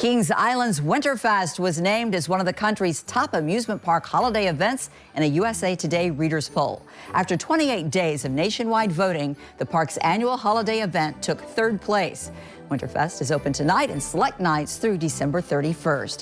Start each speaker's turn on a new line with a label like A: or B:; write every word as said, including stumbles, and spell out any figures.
A: Kings Island's WinterFest was named as one of the country's top amusement park holiday events in a U S A Today readers poll. After twenty-eight days of nationwide voting, the park's annual holiday event took third place. WinterFest is open tonight and select nights through December thirty-first.